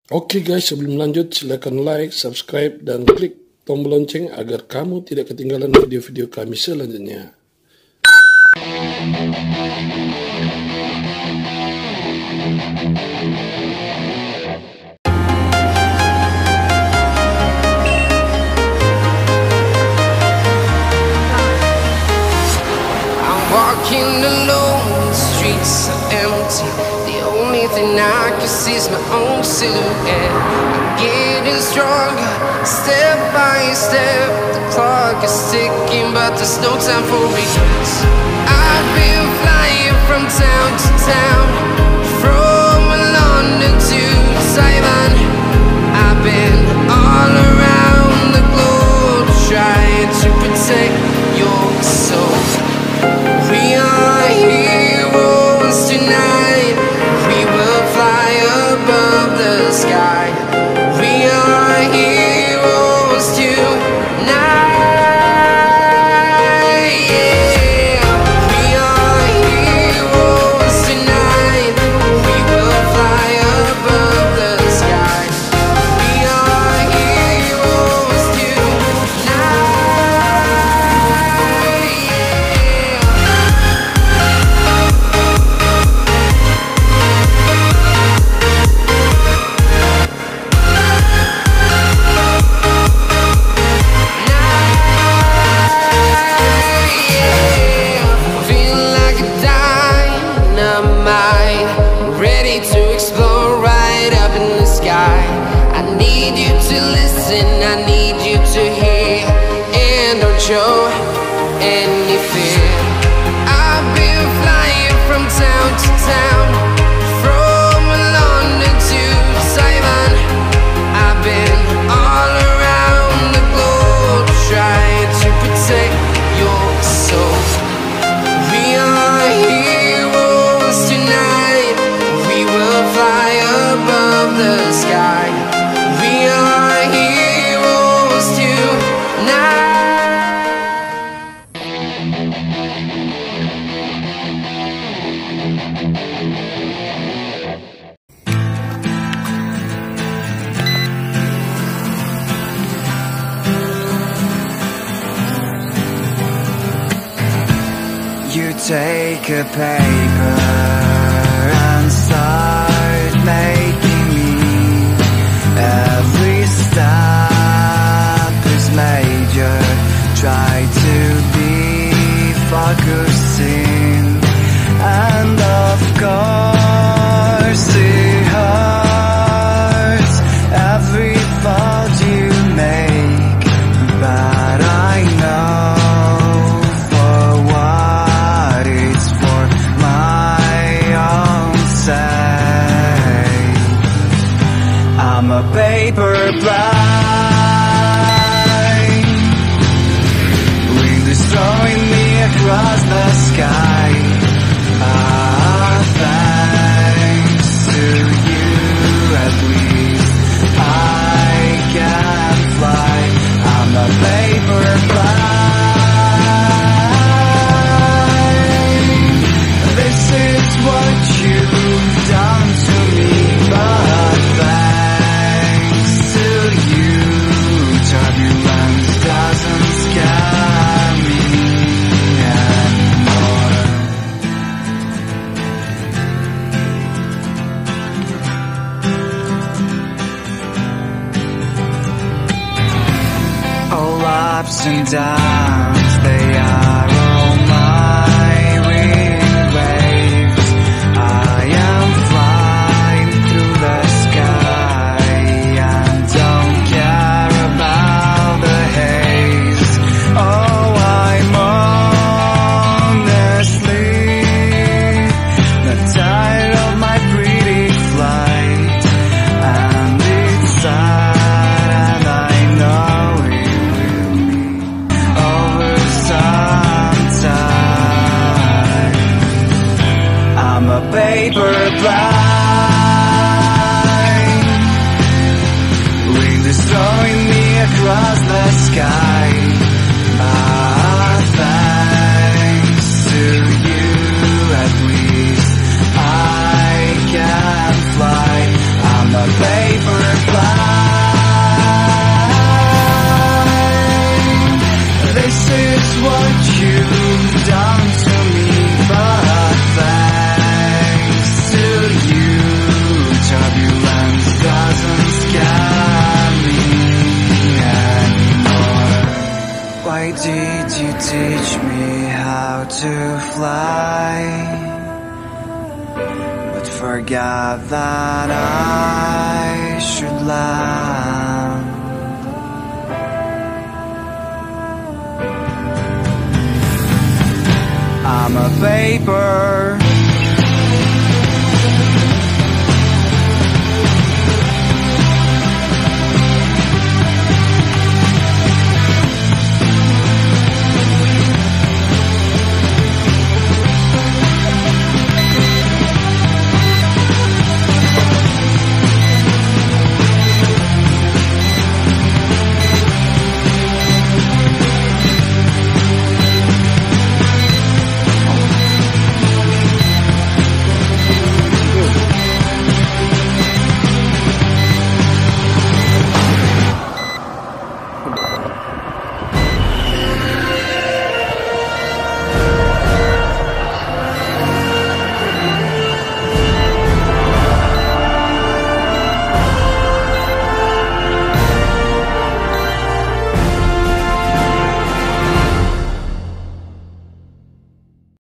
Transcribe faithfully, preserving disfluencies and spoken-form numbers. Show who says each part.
Speaker 1: Oke guys, sebelum lanjut silakan like, subscribe, dan klik tombol lonceng agar kamu tidak ketinggalan video-video kami selanjutnya.
Speaker 2: I'm walking alone, the streets are empty. The only thing I can see is my own silhouette. I'm getting stronger, step by step. The clock is ticking, but there's no time for regrets. I've been flying from town to town, from London to Taiwan. I've been all around the globe, trying to protect your soul. We are heroes tonight. We will fly above the sky. We are heroes tonight. Yeah. We are heroes tonight. We will fly above the sky. We are heroes tonight. I need you to hear, and don't show any fear. I've been flying from town to town, from London to Taiwan. I've been all around the globe, trying to protect your soul. We are heroes tonight. We will fly above the sky. We are heroes tonight.
Speaker 3: You take a paper and start making me. Every step is major. Try to be focusing, and of course it hurts every thought you make. But I know for what it's for my own sake. I'm a paper plane, wind is throwing me across the sky. Ah, thanks to you at least I can fly. I'm a paper plane. This is what you've done to me, but thanks to you, turbulence doesn't scare me anymore. All ups and downs, they are all my wind waves. I am flying through the sky and don't care about the haze. Oh, I'm honestly not tired of my pretty flight, and it's sad, and I know it will be over sometime. I'm a paper plane, wind is throwing me across the sky. Ah, thanks to you at least I can fly. I'm a paper Why did you teach me how to fly, but forgot that I should lie?